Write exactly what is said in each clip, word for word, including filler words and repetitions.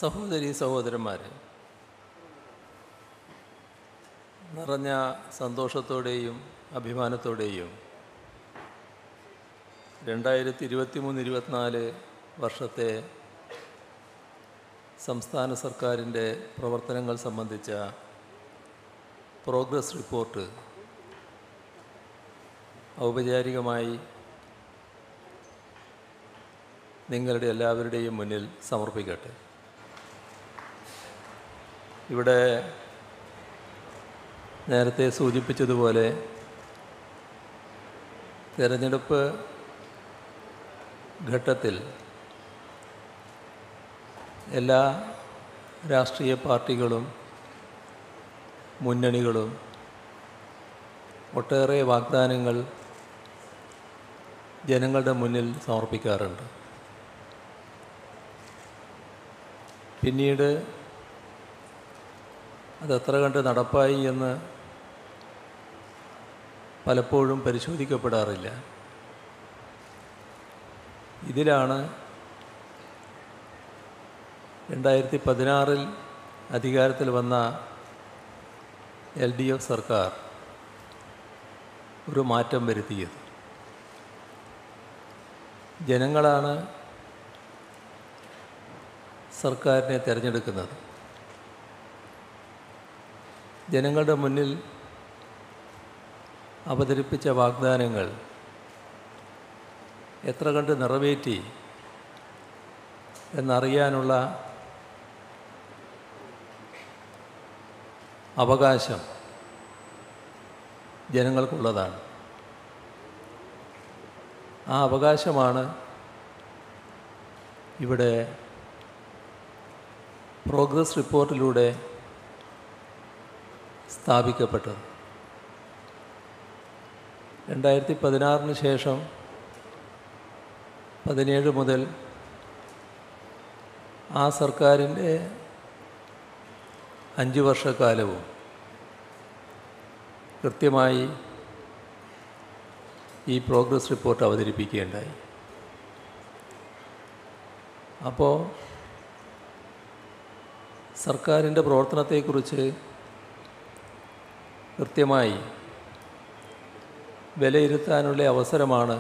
സഹോദരീ സഹോദരന്മാരെ, നിറഞ്ഞ സന്തോഷത്തോടെയും അഭിമാനത്തോടെയും രണ്ടായിരത്തി ഇരുപത്തി മൂന്ന് ഇരുപത്തിനാല് വർഷത്തെ സംസ്ഥാന സർക്കാരിൻ്റെ പ്രവർത്തനങ്ങൾ സംബന്ധിച്ച പ്രോഗ്രസ് റിപ്പോർട്ട് ഔപചാരികമായി നിങ്ങളുടെ എല്ലാവരുടെയും മുന്നിൽ സമർപ്പിക്കട്ടെ. ഇവിടെ നേരത്തെ സൂചിപ്പിച്ചതുപോലെ തെരഞ്ഞെടുപ്പ് ഘട്ടത്തിൽ എല്ലാ രാഷ്ട്രീയ പാർട്ടികളും മുന്നണികളും ഒട്ടേറെ വാഗ്ദാനങ്ങൾ ജനങ്ങളുടെ മുന്നിൽ സമർപ്പിക്കാറുണ്ട്. പിന്നീട് അതെത്ര കണ്ട് നടപ്പായി എന്ന് പലപ്പോഴും പരിശോധിക്കപ്പെടാറില്ല. ഇതിലാണ് രണ്ടായിരത്തി പതിനാറിൽ അധികാരത്തിൽ വന്ന എൽ ഡി എഫ് സർക്കാർ ഒരു മാറ്റം വരുത്തിയത്. ജനങ്ങളാണ് സർക്കാരിനെ തിരഞ്ഞെടുക്കുന്നത്. ജനങ്ങളുടെ മുന്നിൽ അവതരിപ്പിച്ച വാഗ്ദാനങ്ങൾ എത്ര കണ്ട് നിറവേറ്റി എന്നറിയാനുള്ള അവകാശം ജനങ്ങൾക്കുള്ളതാണ്. ആ അവകാശമാണ് ഇവിടെ പ്രോഗ്രസ് റിപ്പോർട്ടിലൂടെ സ്ഥാപിക്കപ്പെട്ടത്. രണ്ടായിരത്തി പതിനാറിന് ശേഷം പതിനേഴ് മുതൽ ആ സർക്കാരിൻ്റെ അഞ്ച് വർഷക്കാലവും കൃത്യമായി ഈ പ്രോഗ്രസ് റിപ്പോർട്ട് അവതരിപ്പിക്കുകയുണ്ടായി. അപ്പോൾ സർക്കാരിൻ്റെ പ്രവർത്തനത്തെക്കുറിച്ച് കൃത്യമായി വിലയിരുത്താനുള്ള അവസരമാണ്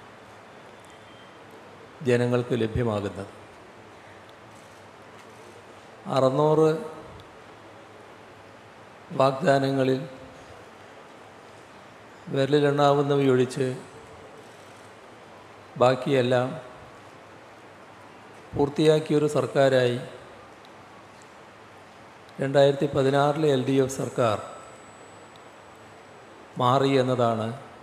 ജനങ്ങൾക്ക് ലഭ്യമാകുന്നത്. അറുന്നൂറ് വാഗ്ദാനങ്ങളിൽ വിരലിലെണ്ണാവുന്നവയൊഴിച്ച് ബാക്കിയെല്ലാം പൂർത്തിയാക്കിയൊരു സർക്കാരായി രണ്ടായിരത്തി പതിനാറിലെ എൽ ഡി എഫ് സർക്കാർ മാറി എന്നതാണ്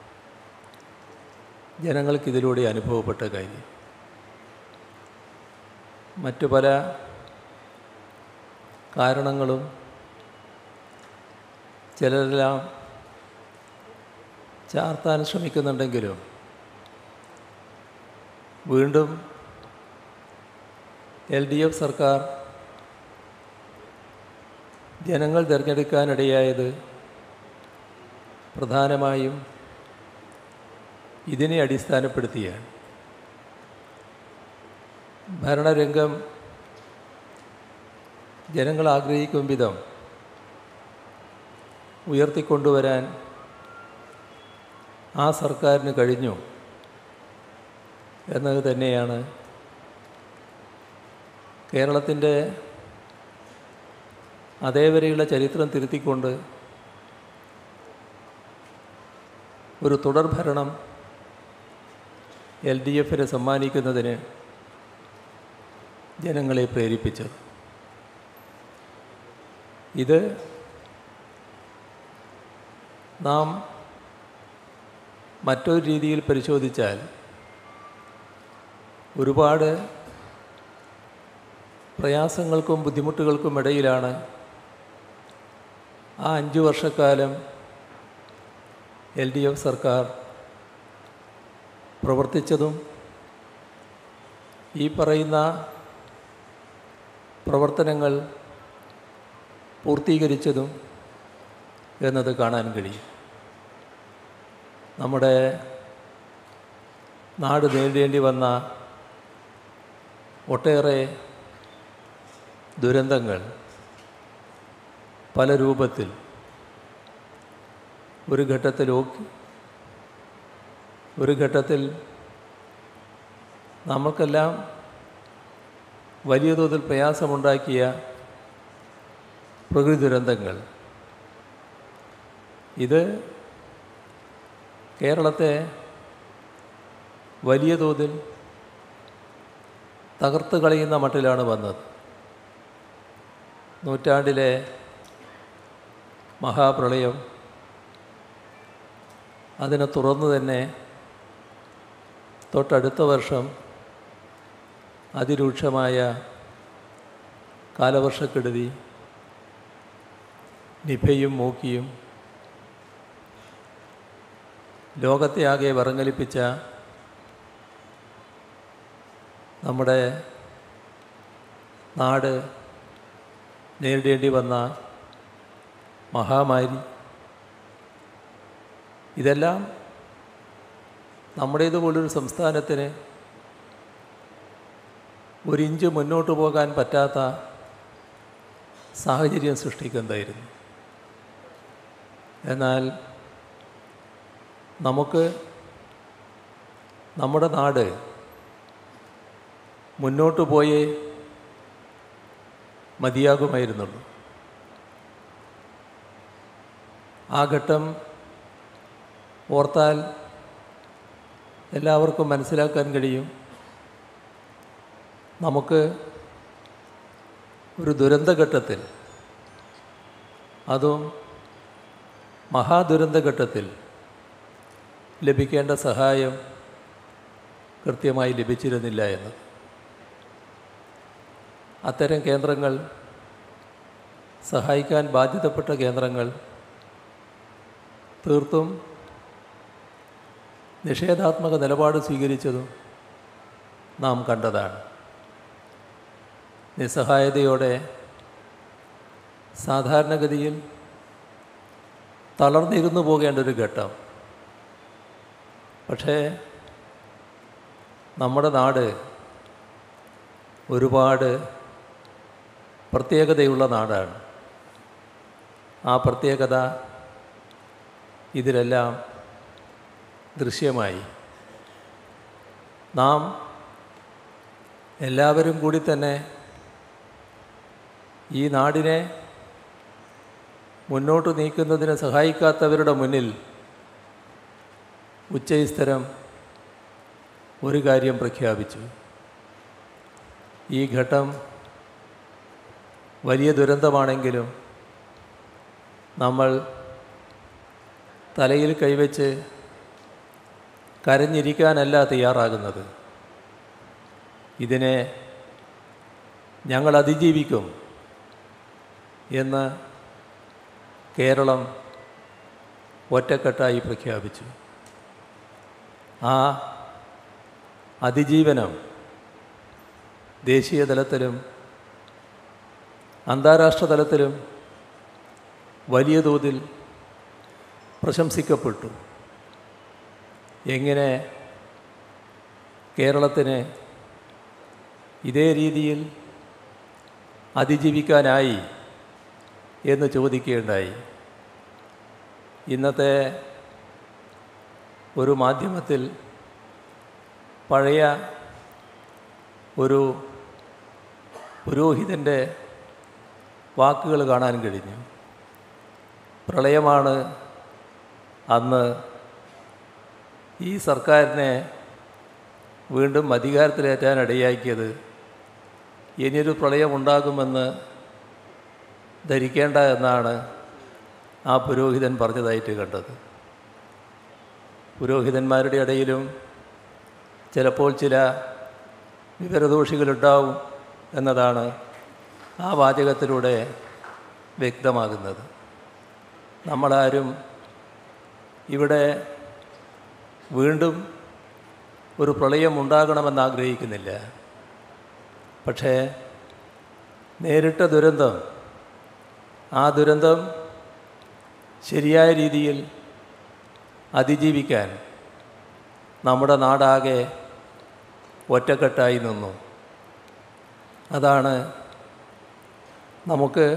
ജനങ്ങൾക്കിതിലൂടെ അനുഭവപ്പെട്ട കാര്യം. മറ്റു പല കാരണങ്ങളും ചിലരെല്ലാം ചാർത്താൻ ശ്രമിക്കുന്നുണ്ടെങ്കിലും വീണ്ടും എൽ ഡി എഫ് സർക്കാർ ജനങ്ങൾ തിരഞ്ഞെടുക്കാനിടയായത് പ്രധാനമായും ഇതിനെ അടിസ്ഥാനപ്പെടുത്തിയാണ്. ഭരണരംഗം ജനങ്ങൾ ആഗ്രഹിക്കും വിധം ഉയർത്തിക്കൊണ്ടുവരാൻ ആ സർക്കാരിന് കഴിഞ്ഞു എന്നത് തന്നെയാണ് കേരളത്തിൻ്റെ അതേവരെയുള്ള ചരിത്രം തിരുത്തിക്കൊണ്ട് ഒരു തുടർഭരണം എൽ ഡി എഫിന് സമ്മാനിക്കുന്നതിന് ജനങ്ങളെ പ്രേരിപ്പിച്ചത്. ഇത് നാം മറ്റൊരു രീതിയിൽ പരിശോധിച്ചാൽ ഒരുപാട് പ്രയാസങ്ങൾക്കും ബുദ്ധിമുട്ടുകൾക്കും ഇടയിലാണ് ആ അഞ്ചു വർഷക്കാലം എൽ ഡി എഫ് സർക്കാർ പ്രവർത്തിച്ചതും ഈ പറയുന്ന പ്രവർത്തനങ്ങൾ പൂർത്തീകരിച്ചതും എന്നത് കാണാൻ കഴിയും. നമ്മുടെ നാട് നേരിടേണ്ടി വന്ന ഒട്ടേറെ ദുരന്തങ്ങൾ പല രൂപത്തിൽ ഒരു ഘട്ടത്തിൽ ഓക്കി ഒരു ഘട്ടത്തിൽ നമുക്കെല്ലാം വലിയ തോതിൽ പ്രയാസമുണ്ടാക്കിയ പ്രകൃതി ദുരന്തങ്ങൾ ഇത് കേരളത്തെ വലിയ തോതിൽ തകർത്ത് കളയുന്ന മട്ടിലാണ് വന്നത്. നൂറ്റാണ്ടിലെ മഹാപ്രളയം അതിനെ തുറന്നു തന്നെ തൊട്ടടുത്ത വർഷം അതിരൂക്ഷമായ കാലവർഷക്കെടുതി, നിപയും മൂക്കിയും ലോകത്തെ ആകെ വിറങ്ങലിപ്പിച്ച നമ്മുടെ നാട് നേരിടേണ്ടി വന്ന മഹാമാരി, ഇതെല്ലാം നമ്മുടേതുപോലൊരു സംസ്ഥാനത്തിന് ഒരിഞ്ച് മുന്നോട്ട് പോകാൻ പറ്റാത്ത സാഹചര്യം സൃഷ്ടിക്കുന്നതായിരുന്നു. എന്നാൽ നമുക്ക് നമ്മുടെ നാട് മുന്നോട്ട് പോയേ മതിയാകുമായിരുന്നുള്ളൂ. ആ ഘട്ടം ഓർത്താൽ എല്ലാവർക്കും മനസ്സിലാക്കാൻ കഴിയും. നമുക്ക് ഒരു ദുരന്തഘട്ടത്തിൽ, അതും മഹാദുരന്തഘട്ടത്തിൽ ലഭിക്കേണ്ട സഹായം കൃത്യമായി ലഭിച്ചിരുന്നില്ല എന്ന്. അത്തരം കേന്ദ്രങ്ങൾ, സഹായിക്കാൻ ബാധ്യതപ്പെട്ട കേന്ദ്രങ്ങൾ തീർത്തും നിഷേധാത്മക നിലപാട് സ്വീകരിച്ചതും നാം കണ്ടതാണ്. നിസ്സഹായതയോടെ സാധാരണഗതിയിൽ തളർന്നിരുന്നു പോകേണ്ട ഒരു ഘട്ടം. പക്ഷേ നമ്മുടെ നാട് ഒരുപാട് പ്രത്യേകതയുള്ള നാടാണ്. ആ പ്രത്യേകത ഇതിലെല്ലാം ദൃശ്യമായി. നാം എല്ലാവരും കൂടി തന്നെ ഈ നാടിനെ മുന്നോട്ട് നീക്കുന്നതിന് സഹായിക്കാത്തവരുടെ മുന്നിൽ ഉച്ചസ്ഥരം ഒരു കാര്യം പ്രഖ്യാപിച്ചു. ഈ ഘട്ടം വലിയ ദുരന്തമാണെങ്കിലും നമ്മൾ തലയിൽ കൈവച്ച് കരഞ്ഞിരിക്കാനല്ല തയ്യാറാകുന്നത്. ഇതിനെ ഞങ്ങൾ അതിജീവിക്കും എന്ന് കേരളം ഒറ്റക്കെട്ടായി പ്രഖ്യാപിച്ചു. ആ അതിജീവനം ദേശീയ തലത്തിലും അന്താരാഷ്ട്ര തലത്തിലും വലിയ തോതിൽ പ്രശംസിക്കപ്പെട്ടു. എങ്ങനെ കേരളത്തിന് ഇതേ രീതിയിൽ അതിജീവിക്കാനായി എന്ന് ചോദിക്കുകയുണ്ടായി. ഇന്നത്തെ ഒരു മാധ്യമത്തിൽ പഴയ ഒരു പുരോഹിതൻ്റെ വാക്കുകൾ കാണാൻ കഴിഞ്ഞു. പ്രളയമാണ് അന്ന് ഈ സർക്കാരിനെ വീണ്ടും അധികാരത്തിലേറ്റാൻ ഇടയാക്കിയത്. ഇനിയൊരു പ്രളയമുണ്ടാകുമെന്ന് ധരിക്കേണ്ട എന്നാണ് ആ പുരോഹിതൻ പറഞ്ഞതായിട്ട് കണ്ടത്. പുരോഹിതന്മാരുടെ ഇടയിലും ചിലപ്പോൾ ചില വിവരദോഷികളുണ്ടാവും എന്നതാണ് ആ വാചകത്തിലൂടെ വ്യക്തമാകുന്നത്. നമ്മളാരും ഇവിടെ വീണ്ടും ഒരു പ്രളയം ഉണ്ടാകണമെന്ന് ആഗ്രഹിക്കുന്നില്ല. പക്ഷേ നേരിട്ട ദുരന്തം, ആ ദുരന്തം ശരിയായ രീതിയിൽ അതിജീവിക്കാൻ നമ്മുടെ നാടാകെ ഒറ്റക്കെട്ടായി നിന്നു. അതാണ് നമുക്ക്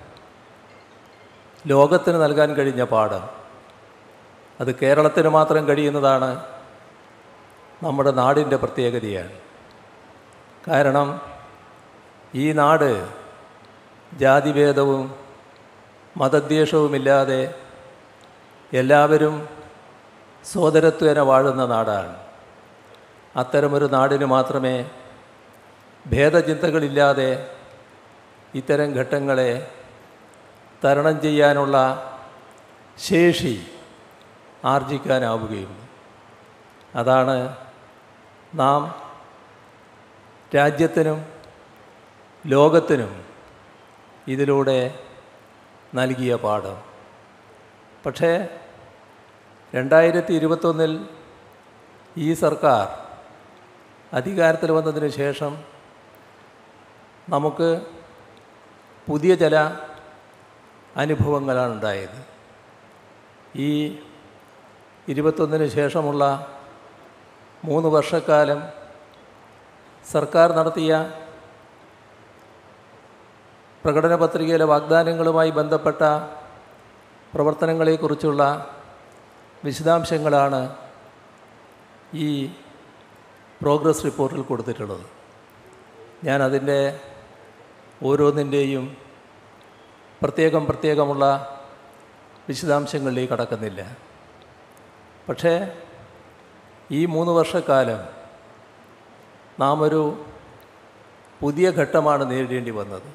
ലോകത്തിന് നൽകാൻ കഴിഞ്ഞ പാഠം അത് കേരളത്തിന് മാത്രം കഴിയുന്നതാണ് നമ്മുടെ നാടിൻ്റെ പ്രത്യേകതയാണ്. കാരണം ഈ നാട് ജാതിഭേദവും മതദ്വേഷവുമില്ലാതെ എല്ലാവരും സോദരത്വേന വാഴുന്ന നാടാണ്. അത്തരമൊരു നാടിന് മാത്രമേ ഭേദചിന്തകളില്ലാതെ ഇത്തരം ഘട്ടങ്ങളെ തരണം ചെയ്യാനുള്ള ശേഷി ആർജിക്കാനാവുകയുള്ളൂ. അതാണ് നാം രാജ്യത്തിനും ലോകത്തിനും ഇതിലൂടെ നൽകിയ പാഠം. പക്ഷേ രണ്ടായിരത്തി ഇരുപത്തൊന്നിൽ ഈ സർക്കാർ അധികാരത്തിൽ വന്നതിന് ശേഷം നമുക്ക് പുതിയ ചില അനുഭവങ്ങളാണ് ഉണ്ടായത്. ഈ ഇരുപത്തൊന്നിന് ശേഷമുള്ള മൂന്ന് വർഷക്കാലം സർക്കാർ നടത്തിയ പ്രകടന പത്രികയിലെ വാഗ്ദാനങ്ങളുമായി ബന്ധപ്പെട്ട പ്രവർത്തനങ്ങളെക്കുറിച്ചുള്ള വിശദാംശങ്ങളാണ് ഈ പ്രോഗ്രസ് റിപ്പോർട്ടിൽ കൊടുത്തിട്ടുള്ളത്. ഞാൻ അതിൻ്റെ ഓരോന്നിൻ്റെയും പ്രത്യേകം പ്രത്യേകമുള്ള വിശദാംശങ്ങളിലേക്ക് കടക്കുന്നില്ല. പക്ഷേ ഈ മൂന്ന് വർഷക്കാലം നാം ഒരു പുതിയ ഘട്ടമാണ് നേരിടേണ്ടി വന്നത്.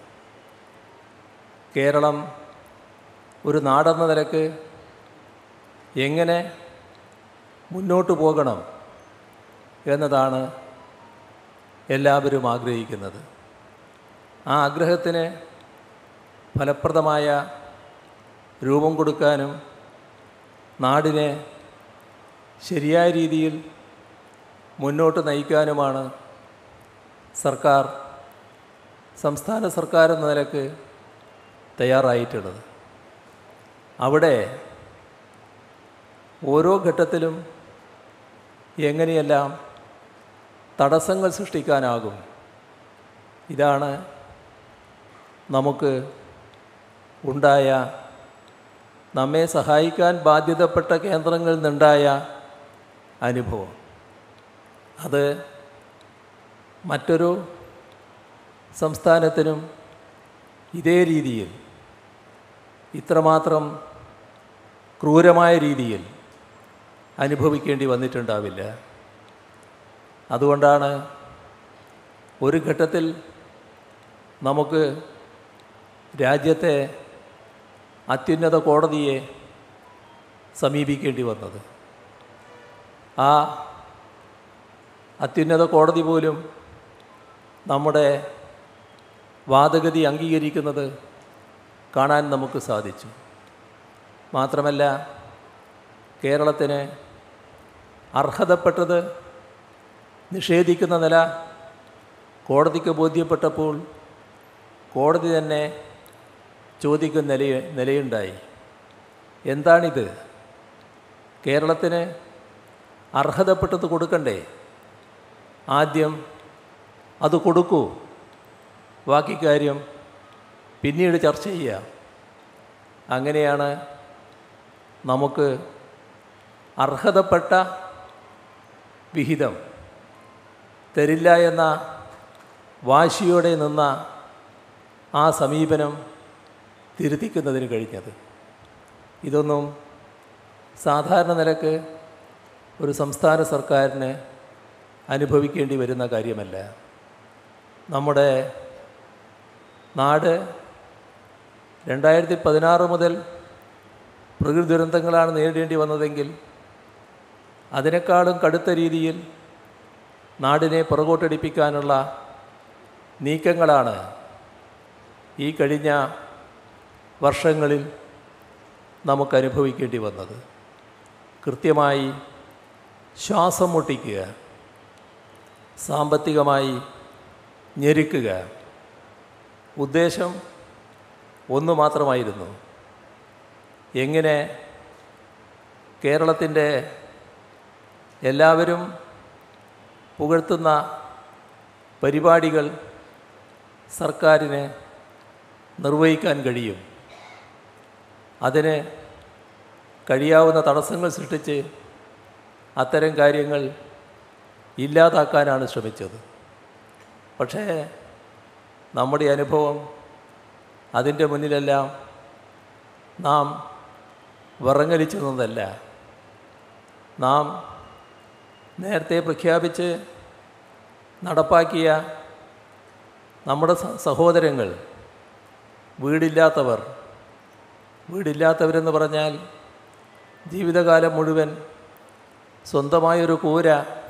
കേരളം ഒരു നാടെന്ന നിലക്ക് എങ്ങനെ മുന്നോട്ട് പോകണം എന്നതാണ് എല്ലാവരും ആഗ്രഹിക്കുന്നത്. ആ ആഗ്രഹത്തിന് ഫലപ്രദമായ രൂപം കൊടുക്കാനും നാടിനെ ശരിയായ രീതിയിൽ മുന്നോട്ട് നയിക്കാനുമാണ് സർക്കാർ സംസ്ഥാന സർക്കാർ എന്ന നിലക്ക് തയ്യാറായിട്ടുള്ളത്. അവിടെ ഓരോ ഘട്ടത്തിലും എങ്ങനെയെല്ലാം തടസ്സങ്ങൾ സൃഷ്ടിക്കാനാകും, ഇതാണ് നമുക്ക് ഉണ്ടായ, നമ്മെ സഹായിക്കാൻ ബാധ്യതപ്പെട്ട കേന്ദ്രങ്ങളിൽ നിന്നുണ്ടായ അനുഭവം. അത് മറ്റൊരു സംസ്ഥാനത്തിനും ഇതേ രീതിയിൽ ഇത്രമാത്രം ക്രൂരമായ രീതിയിൽ അനുഭവിക്കേണ്ടി വന്നിട്ടുണ്ടാവില്ല. അതുകൊണ്ടാണ് ഒരു ഘട്ടത്തിൽ നമുക്ക് രാജ്യത്തെ അത്യുന്നത കോടതിയെ സമീപിക്കേണ്ടി വന്നത്. ആ അത്യുന്നത കോടതി പോലും നമ്മുടെ വാദഗതി അംഗീകരിക്കുന്നത് കാണാൻ നമുക്ക് സാധിച്ചു. മാത്രമല്ല, കേരളത്തിന് അർഹതപ്പെട്ടത് നിഷേധിക്കുന്ന നില കോടതിക്ക് ബോധ്യപ്പെട്ടപ്പോൾ കോടതി തന്നെ ചോദിക്കുന്ന നില നിലയുണ്ടായി. എന്താണിത്? കേരളത്തിന് അർഹതപ്പെട്ടത് കൊടുക്കണ്ടേ? ആദ്യം അത് കൊടുക്കൂ, ബാക്കി കാര്യം പിന്നീട് ചർച്ച ചെയ്യാം. അങ്ങനെയാണ് നമുക്ക് അർഹതപ്പെട്ട വിഹിതം തരില്ല എന്ന വാശിയോടെ നിന്ന ആ സമീപനം തിരുത്തിക്കുന്നതിന് കഴിഞ്ഞത്. ഇതൊന്നും സാധാരണ നിലക്ക് ഒരു സംസ്ഥാന സർക്കാരിന് അനുഭവിക്കേണ്ടി വരുന്ന കാര്യമല്ല. നമ്മുടെ നാട് രണ്ടായിരത്തി പതിനാറ് മുതൽ പ്രകൃതി ദുരന്തങ്ങളാണ് നേരിടേണ്ടി വന്നതെങ്കിൽ അതിനേക്കാളും കടുത്ത രീതിയിൽ നാടിനെ പുറകോട്ടടിപ്പിക്കാനുള്ള നീക്കങ്ങളാണ് ഈ കഴിഞ്ഞ വർഷങ്ങളിൽ നമുക്കനുഭവിക്കേണ്ടി വന്നത്. കൃത്യമായി ശ്വാസം മുട്ടിക്കുക, സാമ്പത്തികമായി ഞെരുക്കുക, ഉദ്ദേശം ഒന്നു മാത്രമായിരുന്നു: എങ്ങനെ കേരളത്തിൻ്റെ എല്ലാവരും പുകഴ്ത്തുന്ന പരിപാടികൾ സർക്കാരിന് നിർവഹിക്കാൻ കഴിയും. അതിന് കഴിയാവുന്ന തടസ്സങ്ങൾ സൃഷ്ടിച്ച് അത്തരം കാര്യങ്ങൾ ഇല്ലാതാക്കാനാണ് ശ്രമിച്ചത്. പക്ഷേ നമ്മുടെ അനുഭവം അതിൻ്റെ മുന്നിലെല്ലാം നാം വിറങ്ങലിച്ചു നിന്നതല്ല. നാം നേരത്തെ പ്രഖ്യാപിച്ച് നടപ്പാക്കിയ നമ്മുടെ സഹോദരങ്ങൾ, വീടില്ലാത്തവർ വീടില്ലാത്തവരെന്ന് പറഞ്ഞാൽ ജീവിതകാലം മുഴുവൻ സ്വന്തമായൊരു കൂര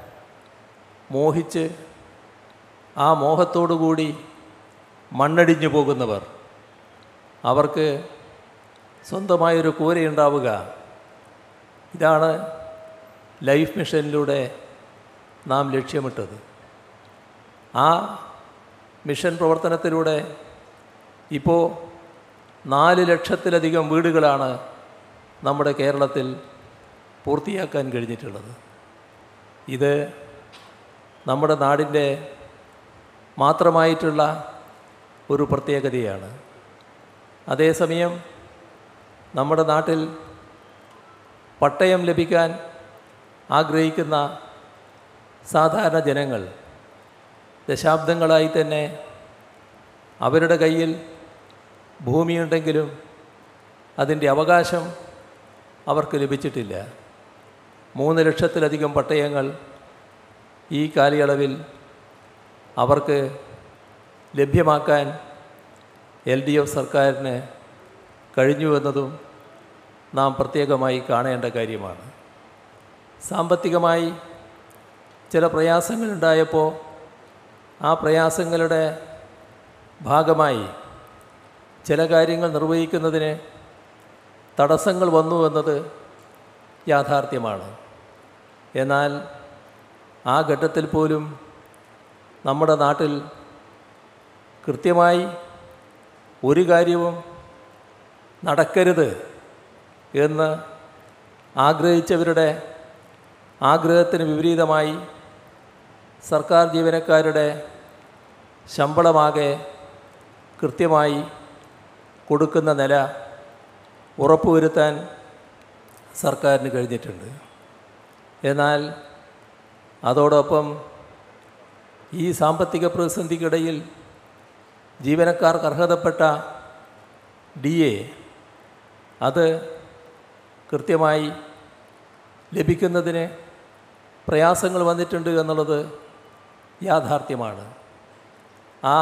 മോഹിച്ച് ആ മോഹത്തോടുകൂടി മണ്ണടിഞ്ഞു പോകുന്നവർ, അവർക്ക് സ്വന്തമായൊരു കൂരയുണ്ടാവുക. ഇതാണ് ലൈഫ് മിഷനിലൂടെ നാം ലക്ഷ്യമിട്ടത്. ആ മിഷൻ പ്രവർത്തനത്തിലൂടെ ഇപ്പോൾ നാല് ലക്ഷത്തിലധികം വീടുകളാണ് നമ്മുടെ കേരളത്തിൽ പൂർത്തിയാക്കാൻ കഴിഞ്ഞിട്ടുള്ളത്. ഇത് നമ്മുടെ നാടിൻ്റെ മാത്രമായിട്ടുള്ള ഒരു പ്രത്യേകതയാണ്. അതേസമയം നമ്മുടെ നാട്ടിൽ പട്ടയം ലഭിക്കാൻ ആഗ്രഹിക്കുന്ന സാധാരണ ജനങ്ങൾ ദശാബ്ദങ്ങളായി തന്നെ അവരുടെ കയ്യിൽ ഭൂമിയുണ്ടെങ്കിലും അതിൻ്റെ അവകാശം അവർക്ക് ലഭിച്ചിട്ടില്ല. മൂന്ന് ലക്ഷത്തിലധികം പട്ടയങ്ങൾ ഈ കാലയളവിൽ അവർക്ക് ലഭ്യമാക്കാൻ എൽ ഡി എഫ് സർക്കാരിന് കഴിഞ്ഞുവെന്നതും നാം പ്രത്യേകമായി കാണേണ്ട കാര്യമാണ്. സാമ്പത്തികമായി ചില പ്രയാസങ്ങളുണ്ടായപ്പോൾ ആ പ്രയാസങ്ങളുടെ ഭാഗമായി ചില കാര്യങ്ങൾ നിർവഹിക്കുന്നതിന് തടസ്സങ്ങൾ വന്നു എന്നത് യാഥാർത്ഥ്യമാണ്. എന്നാൽ ആ ഘട്ടത്തിൽ പോലും നമ്മുടെ നാട്ടിൽ കൃത്യമായി ഒരു കാര്യവും നടക്കരുത് എന്ന് ആഗ്രഹിച്ചവരുടെ ആഗ്രഹത്തിന് വിപരീതമായി സർക്കാർ ജീവനക്കാരുടെ ശമ്പളമാകെ കൃത്യമായി കൊടുക്കുന്ന നില ഉറപ്പുവരുത്താൻ സർക്കാരിന് കഴിഞ്ഞിട്ടുണ്ട്. എന്നാൽ അതോടൊപ്പം ഈ സാമ്പത്തിക പ്രതിസന്ധിക്കിടയിൽ ജീവനക്കാർക്ക് അർഹതപ്പെട്ട ഡി എ അത് കൃത്യമായി ലഭിക്കുന്നതിന് പ്രയാസങ്ങൾ വന്നിട്ടുണ്ട് എന്നുള്ളത് യാഥാർത്ഥ്യമാണ്. ആ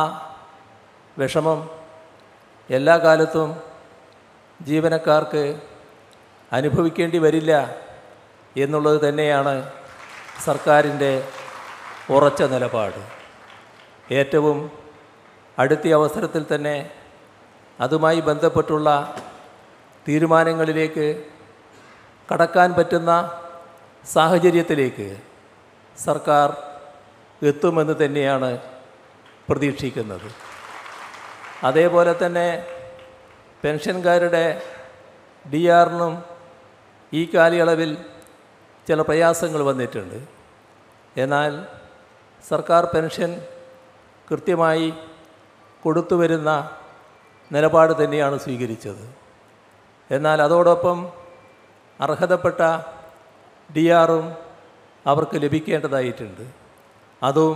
വിഷമം എല്ലാ കാലത്തും ജീവനക്കാർക്ക് അനുഭവിക്കേണ്ടി വരില്ല എന്നുള്ളത് തന്നെയാണ് സർക്കാരിൻ്റെ ഉറച്ച നിലപാട്. ഏറ്റവും അടുത്ത അവസരത്തിൽ തന്നെ അതുമായി ബന്ധപ്പെട്ടുള്ള തീരുമാനങ്ങളിലേക്ക് കടക്കാൻ പറ്റുന്ന സാഹചര്യത്തിലേക്ക് സർക്കാർ എത്തുമെന്ന് തന്നെയാണ് പ്രതീക്ഷിക്കുന്നത്. അതേപോലെ തന്നെ പെൻഷൻകാരുടെ ഡി ആറിനും ഈ കാലയളവിൽ ചില പ്രയാസങ്ങൾ വന്നിട്ടുണ്ട്. എന്നാൽ സർക്കാർ പെൻഷൻ കൃത്യമായി കൊടുത്തു വരുന്ന നിലപാട് തന്നെയാണ് സ്വീകരിച്ചത്. എന്നാൽ അതോടൊപ്പം അർഹതപ്പെട്ട ഡി ആറും അവർക്ക് ലഭിക്കേണ്ടതായിട്ടുണ്ട്. അതും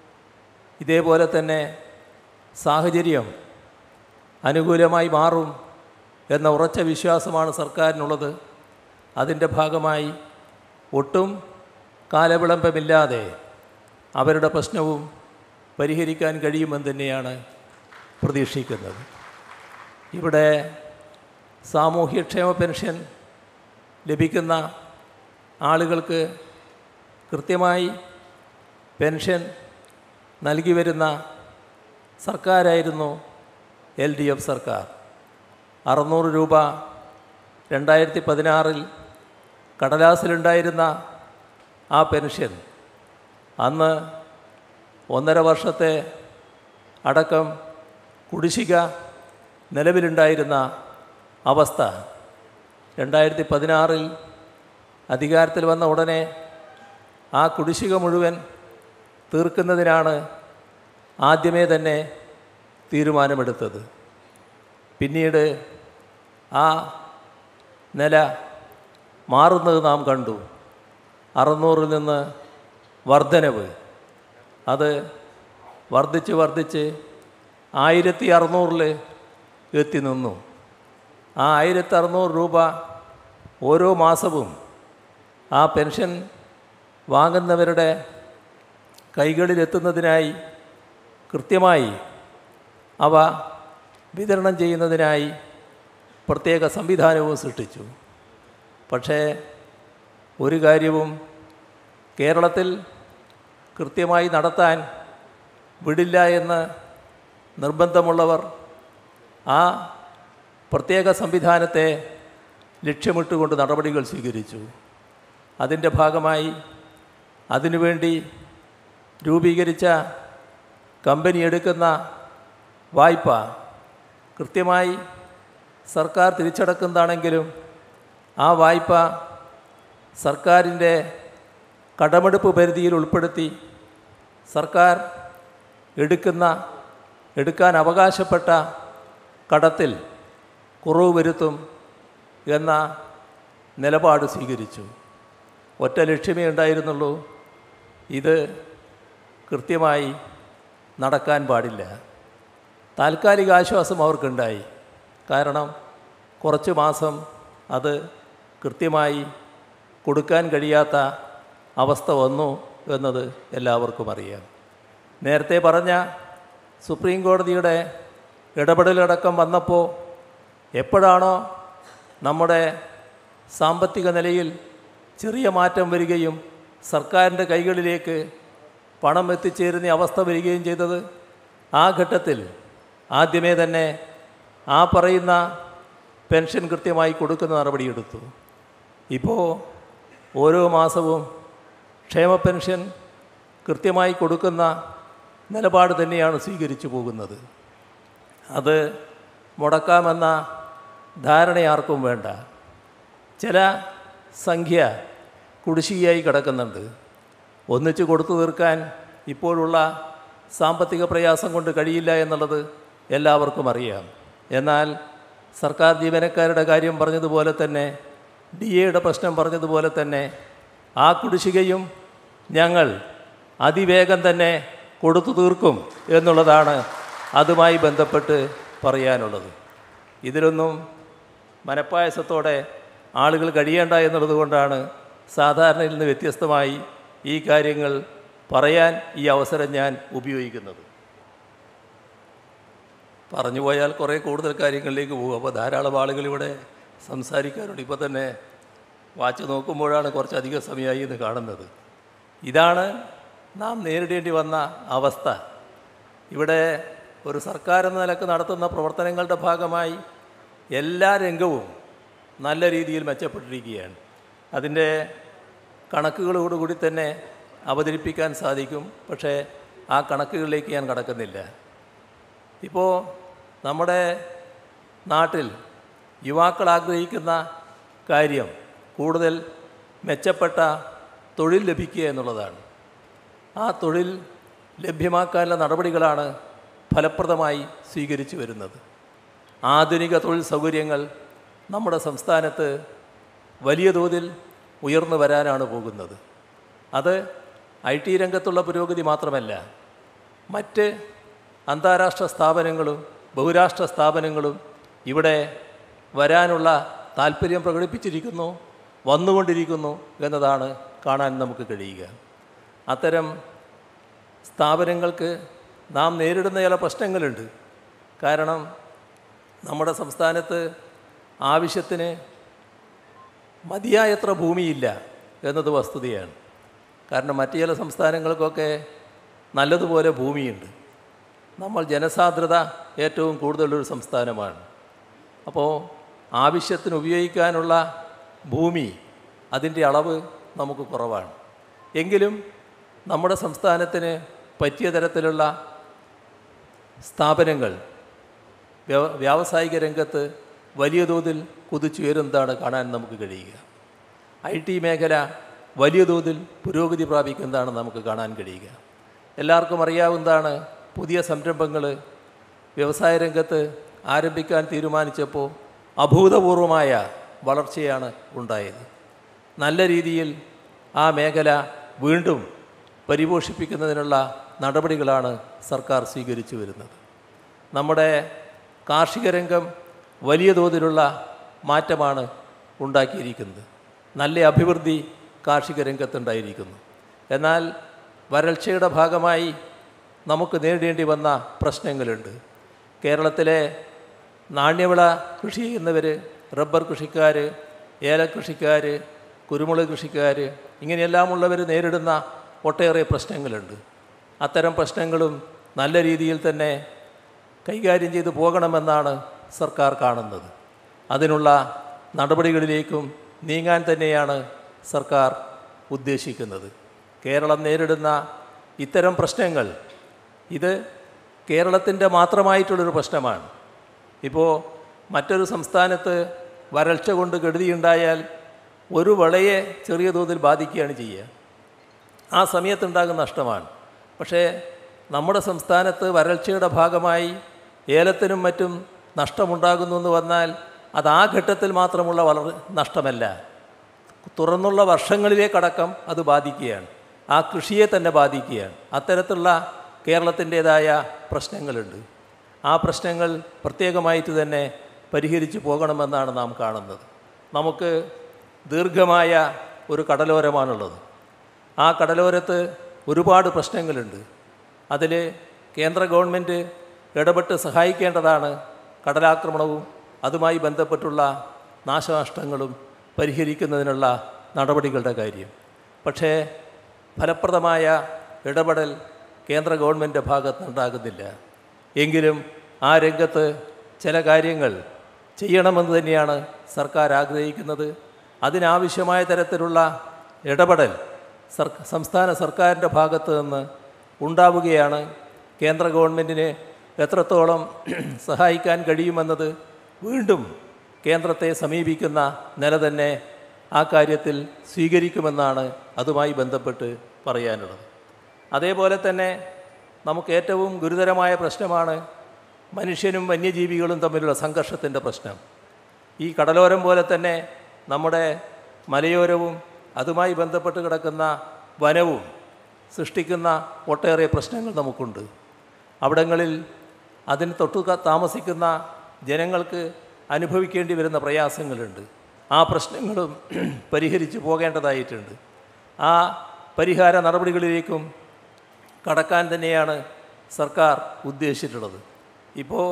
ഇതേപോലെ തന്നെ സാഹചര്യം അനുകൂലമായി മാറും എന്ന ഉറച്ച വിശ്വാസമാണ് സർക്കാരിനുള്ളത്. അതിൻ്റെ ഭാഗമായി ഒട്ടും കാലവിളംബമില്ലാതെ അവരുടെ പ്രശ്നവും പരിഹരിക്കാൻ കഴിയുമെന്ന് തന്നെയാണ് പ്രതീക്ഷിക്കുന്നത്. ഇവിടെ സാമൂഹ്യക്ഷേമ പെൻഷൻ ലഭിക്കുന്ന ആളുകൾക്ക് കൃത്യമായി പെൻഷൻ നൽകി വരുന്ന സർക്കാരായിരുന്നു എൽ ഡി എഫ് സർക്കാർ. അറുന്നൂറ് രൂപ രണ്ടായിരത്തി പതിനാറിൽ കടലാസിലുണ്ടായിരുന്ന ആ പെൻഷൻ അന്ന് ഒന്നര വർഷത്തെ അടക്കം കുടിശ്ശിക നിലവിലുണ്ടായിരുന്ന അവസ്ഥ രണ്ടായിരത്തി പതിനാറിൽ അധികാരത്തിൽ വന്ന ഉടനെ ആ കുടിശ്ശിക മുഴുവൻ തീർക്കുന്നതിനാണ് ആദ്യമേ തന്നെ തീരുമാനമെടുത്തത്. പിന്നീട് ആ നില മാറുന്നത് നാം കണ്ടു. അറുന്നൂറിൽ നിന്ന് വർധനവ്, അത് വർദ്ധിച്ച് വർദ്ധിച്ച് ആയിരത്തി അറുന്നൂറിൽ എത്തി നിന്നു. ആ ആയിരത്തി അറുന്നൂറ് രൂപ ഓരോ മാസവും ആ പെൻഷൻ വാങ്ങുന്നവരുടെ കൈകളിലെത്തുന്നതിനായി കൃത്യമായി അവ വിതരണം ചെയ്യുന്നതിനായി പ്രത്യേക സംവിധാനവും സൃഷ്ടിച്ചു. പക്ഷേ ഒരു കാര്യവും കേരളത്തിൽ കൃത്യമായി നടത്താൻ വിടില്ല എന്ന് നിർബന്ധമുള്ളവർ ആ പ്രത്യേക സംവിധാനത്തെ ലക്ഷ്യമിട്ടുകൊണ്ട് നടപടികൾ സ്വീകരിച്ചു. അതിൻ്റെ ഭാഗമായി അതിനുവേണ്ടി രൂപീകരിച്ച കമ്പനി എടുക്കുന്ന വായ്പ കൃത്യമായി സർക്കാർ തിരിച്ചടക്കുന്നതാണെങ്കിലും ആ വായ്പ സർക്കാരിൻ്റെ കടമെടുപ്പ് പരിധിയിൽ ഉൾപ്പെടുത്തി സർക്കാർ എടുക്കുന്ന എടുക്കാൻ അവകാശപ്പെട്ട കടത്തിൽ കുറവ് വരുത്തും എന്ന നിലപാട് സ്വീകരിച്ചു. ഒറ്റ ലക്ഷ്യമേ ഉണ്ടായിരുന്നുള്ളൂ, ഇത് കൃത്യമായി നടക്കാൻ പാടില്ല. താൽക്കാലിക ആശ്വാസം അവർക്കുണ്ടായി. കാരണം കുറച്ച് മാസം അത് കൃത്യമായി കൊടുക്കാൻ കഴിയാത്ത അവസ്ഥ വന്നു എന്നത് എല്ലാവർക്കും അറിയാം. നേരത്തെ പറഞ്ഞ സുപ്രീം കോടതിയുടെ ഇടപെടലടക്കം വന്നപ്പോൾ എപ്പോഴാണോ നമ്മുടെ സാമ്പത്തിക നിലയിൽ ചെറിയ മാറ്റം വരികയും സർക്കാരിൻ്റെ കൈകളിലേക്ക് പണം എത്തിച്ചേരുന്ന അവസ്ഥ വരികയും ചെയ്തത്, ആ ഘട്ടത്തിൽ ആദ്യമേ തന്നെ ആ പറയുന്ന പെൻഷൻ കൃത്യമായി കൊടുക്കുന്ന നടപടിയെടുത്തു. ഇപ്പോൾ ഓരോ മാസവും ക്ഷേമ പെൻഷൻ കൃത്യമായി കൊടുക്കുന്ന നിലപാട് തന്നെയാണ് സ്വീകരിച്ചു പോകുന്നത്. അത് മുടക്കാമെന്ന ധാരണ ആർക്കും വേണ്ട. ചില സംഖ്യ കുടിശ്ശികയായി കിടക്കുന്നുണ്ട്. ഒന്നിച്ച് കൊടുത്തു തീർക്കാൻ ഇപ്പോഴുള്ള സാമ്പത്തിക പ്രയാസം കൊണ്ട് കഴിയില്ല എന്നുള്ളത് എല്ലാവർക്കും അറിയാം. എന്നാൽ സർക്കാർ ജീവനക്കാരുടെ കാര്യം പറഞ്ഞതുപോലെ തന്നെ, ഡി എയുടെ പ്രശ്നം പറഞ്ഞതുപോലെ തന്നെ ആ കുടിശ്ശികയും ഞങ്ങൾ അതിവേഗം തന്നെ കൊടുത്തു തീർക്കും എന്നുള്ളതാണ് അതുമായി ബന്ധപ്പെട്ട് പറയാനുള്ളത്. ഇതിലൊന്നും മനപ്പായസത്തോടെ ആളുകൾ കഴിയേണ്ട എന്നുള്ളത് കൊണ്ടാണ് സാധാരണയിൽ നിന്ന് വ്യത്യസ്തമായി ഈ കാര്യങ്ങൾ പറയാൻ ഈ അവസരം ഞാൻ ഉപയോഗിക്കുന്നത്. പറഞ്ഞു പോയാൽ കുറേ കൂടുതൽ കാര്യങ്ങളിലേക്ക് പോകും. അപ്പോൾ ധാരാളം ആളുകൾ ഇവിടെ സംസാരിക്കാറുണ്ട്. ഇപ്പോൾ തന്നെ വാച്ച് നോക്കുമ്പോഴാണ് കുറച്ചധികം സമയമായി എന്ന് കാണുന്നത്. ഇതാണ് നാം നേരിടേണ്ടി വന്ന അവസ്ഥ. ഇവിടെ ഒരു സർക്കാർ എന്ന നിലക്ക് നടത്തുന്ന പ്രവർത്തനങ്ങളുടെ ഭാഗമായി എല്ലാ രംഗവും നല്ല രീതിയിൽ മെച്ചപ്പെട്ടിരിക്കുകയാണ്. അതിൻ്റെ കണക്കുകളോടുകൂടി തന്നെ അവതരിപ്പിക്കാൻ സാധിക്കും. പക്ഷേ ആ കണക്കുകളിലേക്ക് ഞാൻ കടക്കുന്നില്ല. ഇപ്പോൾ നമ്മുടെ നാട്ടിൽ യുവാക്കൾ ആഗ്രഹിക്കുന്ന കാര്യം കൂടുതൽ മെച്ചപ്പെട്ട തൊഴിൽ ലഭിക്കുക എന്നുള്ളതാണ്. ആ തൊഴിൽ ലഭ്യമാക്കാനുള്ള നടപടികളാണ് ഫലപ്രദമായി സ്വീകരിച്ചു വരുന്നത്. ആധുനിക തൊഴിൽ സൗകര്യങ്ങൾ നമ്മുടെ സംസ്ഥാനത്ത് വലിയ തോതിൽ ഉയർന്നു വരാനാണ് പോകുന്നത്. അത് ഐ ടി രംഗത്തുള്ള പുരോഗതി മാത്രമല്ല, മറ്റ് അന്താരാഷ്ട്ര സ്ഥാപനങ്ങളും ബഹുരാഷ്ട്ര സ്ഥാപനങ്ങളും ഇവിടെ വരാനുള്ള താല്പര്യം പ്രകടിപ്പിച്ചിരിക്കുന്നു, വന്നുകൊണ്ടിരിക്കുന്നു എന്നതാണ് കാണാൻ നമുക്ക് കഴിയുക. അത്തരം സ്ഥാപനങ്ങൾക്ക് നാം നേരിടുന്ന ചില പ്രശ്നങ്ങളുണ്ട്. കാരണം നമ്മുടെ സംസ്ഥാനത്ത് ആവശ്യത്തിന് മതിയായത്ര ഭൂമിയില്ല എന്നത് വസ്തുതയാണ്. കാരണം മറ്റു ചില സംസ്ഥാനങ്ങൾക്കൊക്കെ നല്ലതുപോലെ ഭൂമിയുണ്ട്. നമ്മൾ ജനസാന്ദ്രത ഏറ്റവും കൂടുതലൊരു സംസ്ഥാനമാണ്. അപ്പോൾ ആവശ്യത്തിന് ഉപയോഗിക്കാനുള്ള ഭൂമി, അതിൻ്റെ അളവ് നമുക്ക് കുറവാണ്. എങ്കിലും നമ്മുടെ സംസ്ഥാനത്തിന് പറ്റിയ തരത്തിലുള്ള സ്ഥാപനങ്ങൾ വ്യാവസായിക രംഗത്ത് വലിയ തോതിൽ കുതിച്ചുയരുന്നതാണ് കാണാൻ നമുക്ക് കഴിയുക. ഐ ടി മേഖല വലിയ തോതിൽ പുരോഗതി പ്രാപിക്കുന്നതാണ് നമുക്ക് കാണാൻ കഴിയുക. എല്ലാവർക്കും അറിയാവുന്നതാണ്, പുതിയ സംരംഭങ്ങൾ വ്യവസായ രംഗത്ത് ആരംഭിക്കാൻ തീരുമാനിച്ചപ്പോൾ അഭൂതപൂർവമായ വളർച്ചയാണ് ഉണ്ടായത്. നല്ല രീതിയിൽ ആ മേഖല വീണ്ടും പരിപോഷിപ്പിക്കുന്നതിനുള്ള നടപടികളാണ് സർക്കാർ സ്വീകരിച്ചു വരുന്നത്. നമ്മുടെ കാർഷിക രംഗം വലിയ തോതിലുള്ള മാറ്റമാണ് ഉണ്ടാക്കിയിരിക്കുന്നത്. നല്ല അഭിവൃദ്ധി കാർഷിക രംഗത്തുണ്ടായിരിക്കുന്നു. എന്നാൽ വരൾച്ചയുടെ ഭാഗമായി നമുക്ക് നേരിടേണ്ടി വന്ന പ്രശ്നങ്ങളുണ്ട്. കേരളത്തിലെ നാണ്യവിള കൃഷി ചെയ്യുന്നവർ, റബ്ബർ കൃഷിക്കാർ, ഏലകൃഷിക്കാർ, കുരുമുളക് കൃഷിക്കാർ, ഇങ്ങനെയെല്ലാമുള്ളവർ നേരിടുന്ന ഒട്ടേറെ പ്രശ്നങ്ങളുണ്ട്. അത്തരം പ്രശ്നങ്ങളും നല്ല രീതിയിൽ തന്നെ കൈകാര്യം ചെയ്തു പോകണമെന്നാണ് സർക്കാർ കാണുന്നത്. അതിനുള്ള നടപടികളിലേക്കും നീങ്ങാൻ തന്നെയാണ് സർക്കാർ ഉദ്ദേശിക്കുന്നത്. കേരളം നേരിടുന്ന ഇത്തരം പ്രശ്നങ്ങൾ ഇത് കേരളത്തിൻ്റെ മാത്രമായിട്ടുള്ളൊരു പ്രശ്നമാണ്. ഇപ്പോൾ മറ്റൊരു സംസ്ഥാനത്ത് വരൾച്ച കൊണ്ട് കെടുതിയുണ്ടായാൽ ഒരു വിളയെ ചെറിയ തോതിൽ ബാധിക്കുകയാണ് ചെയ്യുക. ആ സമയത്തുണ്ടാകുന്ന നഷ്ടമാണ്. പക്ഷേ നമ്മുടെ സംസ്ഥാനത്ത് വരൾച്ചയുടെ ഭാഗമായി ഏലത്തിനും മറ്റും നഷ്ടമുണ്ടാകുന്നു എന്ന് വന്നാൽ അത് ആ ഘട്ടത്തിൽ മാത്രമുള്ള വളർ നഷ്ടമല്ല, തുറന്നുള്ള വർഷങ്ങളിലേക്കടക്കം അത് ബാധിക്കുകയാണ്. ആ കൃഷിയെ തന്നെ ബാധിക്കുകയാണ്. അത്തരത്തിലുള്ള കേരളത്തിൻ്റേതായ പ്രശ്നങ്ങളുണ്ട്. ആ പ്രശ്നങ്ങൾ പ്രത്യേകമായിട്ട് തന്നെ പരിഹരിച്ചു പോകണമെന്നാണ് നാം കാണുന്നത്. നമുക്ക് ദീർഘമായ ഒരു കടലോരമാണുള്ളത്. ആ കടലോരത്ത് ഒരുപാട് പ്രശ്നങ്ങളുണ്ട്. അതിൽ കേന്ദ്ര ഗവൺമെൻറ് ഇടപെട്ട് സഹായിക്കേണ്ടതാണ്. കടലാക്രമണവും അതുമായി ബന്ധപ്പെട്ടുള്ള നാശനഷ്ടങ്ങളും പരിഹരിക്കുന്നതിനുള്ള നടപടികളുടെ കാര്യം. പക്ഷേ ഫലപ്രദമായ ഇടപെടൽ കേന്ദ്ര ഗവൺമെൻറ് ഭാഗത്തുനിന്നുണ്ടാകുന്നില്ല. എങ്കിലും ആ രംഗത്ത് ചില കാര്യങ്ങൾ ചെയ്യണമെന്ന് തന്നെയാണ് സർക്കാർ ആഗ്രഹിക്കുന്നത്. അതിനാവശ്യമായ തരത്തിലുള്ള ഇടപെടൽ സർ സംസ്ഥാന സർക്കാരിൻ്റെ ഭാഗത്ത് നിന്ന് ഉണ്ടാവുകയാണ്. കേന്ദ്ര ഗവൺമെൻറ്റിനെ എത്രത്തോളം സഹായിക്കാൻ കഴിയുമെന്നത് വീണ്ടും കേന്ദ്രത്തെ സമീപിക്കുന്ന നില തന്നെ ആ കാര്യത്തിൽ സ്വീകരിക്കുമെന്നാണ് അതുമായി ബന്ധപ്പെട്ട് പറയാനുള്ളത്. അതേപോലെ തന്നെ നമുക്ക് ഏറ്റവും ഗുരുതരമായ പ്രശ്നമാണ് മനുഷ്യനും വന്യജീവികളും തമ്മിലുള്ള സംഘർഷത്തിൻ്റെ പ്രശ്നം. ഈ കടലോരം പോലെ തന്നെ നമ്മുടെ മലയോരവും അതുമായി ബന്ധപ്പെട്ട് കിടക്കുന്ന വനവും സൃഷ്ടിക്കുന്ന ഒട്ടേറെ പ്രശ്നങ്ങൾ നമുക്കുണ്ട്. അവിടങ്ങളിൽ അതിന് തൊട്ടു താമസിക്കുന്ന ജനങ്ങൾക്ക് അനുഭവിക്കേണ്ടി വരുന്ന പ്രയാസങ്ങളുണ്ട്. ആ പ്രശ്നങ്ങളും പരിഹരിച്ചു പോകേണ്ടതായിട്ടുണ്ട്. ആ പരിഹാര നടപടികളിലേക്കും കടക്കാൻ തന്നെയാണ് സർക്കാർ ഉദ്ദേശിച്ചിട്ടുള്ളത്. ഇപ്പോൾ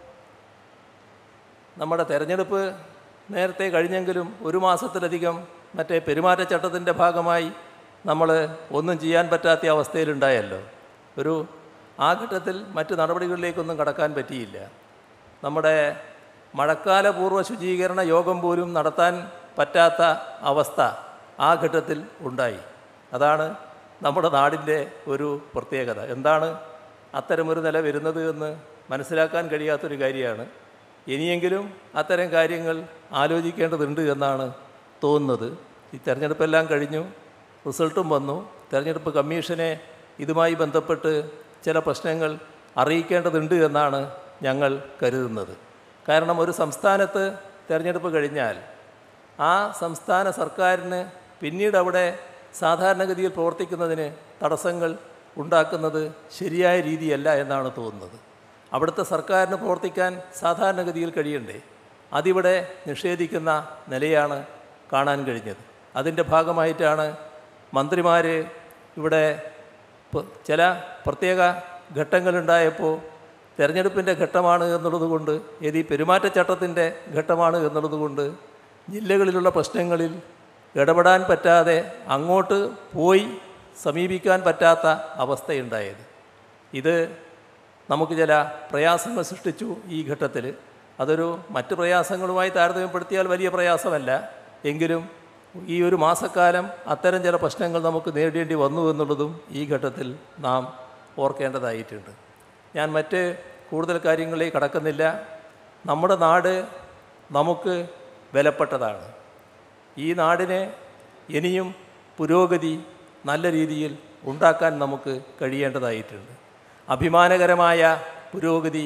നമ്മുടെ തെരഞ്ഞെടുപ്പ് നേരത്തെ കഴിഞ്ഞെങ്കിലും ഒരു മാസത്തിലധികം മറ്റേ പെരുമാറ്റച്ചട്ടത്തിൻ്റെ ഭാഗമായി നമ്മൾ ഒന്നും ചെയ്യാൻ പറ്റാത്ത അവസ്ഥയിലുണ്ടായല്ലോ. ഒരു ആ ഘട്ടത്തിൽ മറ്റ് നടപടികളിലേക്കൊന്നും കടക്കാൻ പറ്റിയില്ല. നമ്മുടെ മഴക്കാല പൂർവ്വ ശുചീകരണ യോഗം പോലും നടത്താൻ പറ്റാത്ത അവസ്ഥ ആ ഘട്ടത്തിൽ ഉണ്ടായി. അതാണ് നമ്മുടെ നാടിൻ്റെ ഒരു പ്രത്യേകത. എന്താണ് അത്തരമൊരു നില വരുന്നത് എന്ന് മനസ്സിലാക്കാൻ കഴിയാത്തൊരു കാര്യമാണ്. ഇനിയെങ്കിലും അത്തരം കാര്യങ്ങൾ ആലോചിക്കേണ്ടതുണ്ട് എന്നാണ് തോന്നുന്നത്. ഈ തെരഞ്ഞെടുപ്പെല്ലാം കഴിഞ്ഞു, റിസൾട്ടും വന്നു. തെരഞ്ഞെടുപ്പ് കമ്മീഷനെ ഇതുമായി ബന്ധപ്പെട്ട് ചില പ്രശ്നങ്ങൾ അറിയിക്കേണ്ടതുണ്ട് എന്നാണ് ഞങ്ങൾ കരുതുന്നത്. കാരണം ഒരു സംസ്ഥാനത്ത് തെരഞ്ഞെടുപ്പ് കഴിഞ്ഞാൽ ആ സംസ്ഥാന സർക്കാരിന് പിന്നീട് അവിടെ സാധാരണഗതിയിൽ പ്രവർത്തിക്കുന്നതിന് തടസ്സങ്ങൾ ഉണ്ടാക്കുന്നത് ശരിയായ രീതിയല്ല എന്നാണ് തോന്നുന്നത്. അവിടുത്തെ സർക്കാരിന് പ്രവർത്തിക്കാൻ സാധാരണഗതിയിൽ കഴിയണ്ടേ? അതിവിടെ നിഷേധിക്കുന്ന നിലയാണ് കാണാൻ കഴിഞ്ഞത്. അതിൻ്റെ ഭാഗമായിട്ടാണ് മന്ത്രിമാർ ഇവിടെ ചില പ്രത്യേക ഘട്ടങ്ങളുണ്ടായപ്പോൾ തെരഞ്ഞെടുപ്പിൻ്റെ ഘട്ടമാണ് എന്നുള്ളത് കൊണ്ട്, ഏത് പെരുമാറ്റച്ചട്ടത്തിൻ്റെ ഘട്ടമാണ് എന്നുള്ളത് കൊണ്ട് ജില്ലകളിലുള്ള പ്രശ്നങ്ങളിൽ ഇടപെടാൻ പറ്റാതെ അങ്ങോട്ട് പോയി സമീപിക്കാൻ പറ്റാത്ത അവസ്ഥയുണ്ടായത്. ഇത് നമുക്ക് ചില പ്രയാസങ്ങൾ സൃഷ്ടിച്ചു ഈ ഘട്ടത്തിൽ. അതൊരു മറ്റ് പ്രയാസങ്ങളുമായി താരതമ്യപ്പെടുത്തിയാൽ വലിയ പ്രയാസമല്ല. എങ്കിലും ഈ ഒരു മാസക്കാലം അത്തരം ചില പ്രശ്നങ്ങൾ നമുക്ക് നേരിടേണ്ടി വന്നു എന്നുള്ളതും ഈ ഘട്ടത്തിൽ നാം ഓർക്കേണ്ടതായിട്ടുണ്ട്. ഞാൻ മറ്റ് കൂടുതൽ കാര്യങ്ങളിലേക്ക് കടക്കുന്നില്ല. നമ്മുടെ നാട് നമുക്ക് വിലപ്പെട്ടതാണ്. ഈ നാടിനെ ഇനിയും പുരോഗതി നല്ല രീതിയിൽ ഉണ്ടാക്കാൻ നമുക്ക് കഴിയേണ്ടതായിട്ടുണ്ട്. അഭിമാനകരമായ പുരോഗതി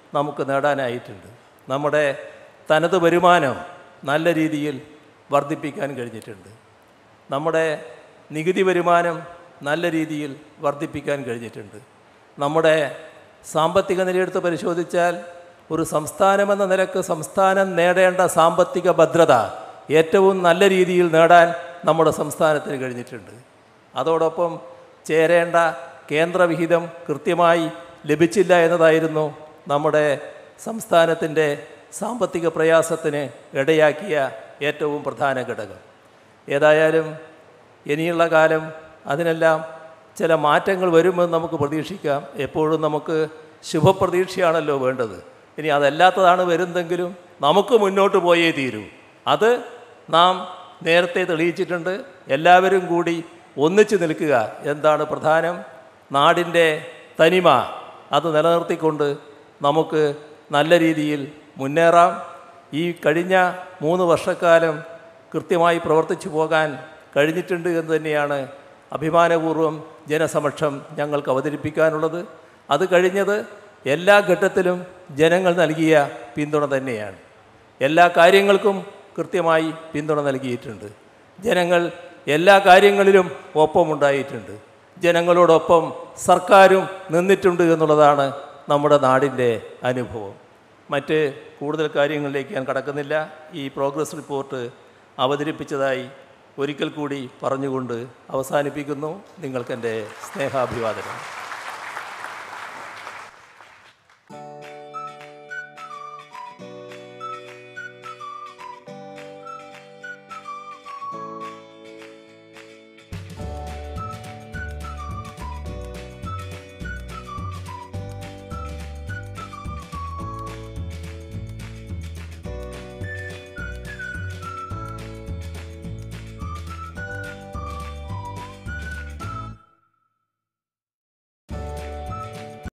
നമുക്ക് നേടാനായിട്ടുണ്ട്. നമ്മുടെ തനത് വരുമാനം നല്ല രീതിയിൽ വർദ്ധിപ്പിക്കാൻ കഴിഞ്ഞിട്ടുണ്ട്. നമ്മുടെ നികുതി വരുമാനം നല്ല രീതിയിൽ വർദ്ധിപ്പിക്കാൻ കഴിഞ്ഞിട്ടുണ്ട്. നമ്മുടെ സാമ്പത്തിക നിലയെടുത്ത് പരിശോധിച്ചാൽ ഒരു സംസ്ഥാനമെന്ന നിലക്ക് സംസ്ഥാനം നേടേണ്ട സാമ്പത്തിക ഭദ്രത ഏറ്റവും നല്ല രീതിയിൽ നേടാൻ നമ്മുടെ സംസ്ഥാനത്തിന് കഴിഞ്ഞിട്ടുണ്ട്. അതോടൊപ്പം ചേരേണ്ട കേന്ദ്രവിഹിതം കൃത്യമായി ലഭിച്ചില്ല എന്നതായിരുന്നു നമ്മുടെ സംസ്ഥാനത്തിൻ്റെ സാമ്പത്തിക പ്രയാസത്തിന് ഇടയാക്കിയ ഏറ്റവും പ്രധാന ഘടകം. ഏതായാലും ഇനിയുള്ള കാലം അതിനെല്ലാം ചില മാറ്റങ്ങൾ വരുമെന്ന് നമുക്ക് പ്രതീക്ഷിക്കാം. എപ്പോഴും നമുക്ക് ശുഭപ്രതീക്ഷയാണല്ലോ വേണ്ടത്. ഇനി അതല്ലാത്തതാണ് വരുന്നെങ്കിലും നമുക്ക് മുന്നോട്ട് പോയേ തീരൂ. അത് നാം നേരത്തെ തെളിയിച്ചിട്ടുണ്ട്. എല്ലാവരും കൂടി ഒന്നിച്ചു നിൽക്കുക എന്താണ് പ്രധാനം. നാടിൻ്റെ തനിമ അത് നിലനിർത്തിക്കൊണ്ട് നമുക്ക് നല്ല രീതിയിൽ മുന്നേറാം. ഈ കഴിഞ്ഞ മൂന്ന് വർഷക്കാലം കൃത്യമായി പ്രവർത്തിച്ചു പോകാൻ കഴിഞ്ഞിട്ടുണ്ട് എന്ന് തന്നെയാണ് അഭിമാനപൂർവ്വം ജനസമക്ഷം ഞങ്ങൾക്ക് അവതരിപ്പിക്കാനുള്ളത്. അത് കഴിഞ്ഞത് എല്ലാ ഘട്ടത്തിലും ജനങ്ങൾ നൽകിയ പിന്തുണ തന്നെയാണ്. എല്ലാ കാര്യങ്ങൾക്കും കൃത്യമായി പിന്തുണ നൽകിയിട്ടുണ്ട്. ജനങ്ങൾ എല്ലാ കാര്യങ്ങളിലും ഒപ്പമുണ്ടായിട്ടുണ്ട്. ജനങ്ങളോടൊപ്പം സർക്കാരും നിന്നിട്ടുണ്ട് എന്നുള്ളതാണ് നമ്മുടെ നാടിൻ്റെ അനുഭവം. മറ്റ് കൂടുതൽ കാര്യങ്ങളിലേക്ക് ഞാൻ കടക്കുന്നില്ല. ഈ പ്രോഗ്രസ് റിപ്പോർട്ട് അവതരിപ്പിച്ചതായി ഒരിക്കൽ കൂടി പറഞ്ഞുകൊണ്ട് അവസാനിപ്പിക്കുന്നു. നിങ്ങൾക്കെൻ്റെ സ്നേഹാഭിവാദനം.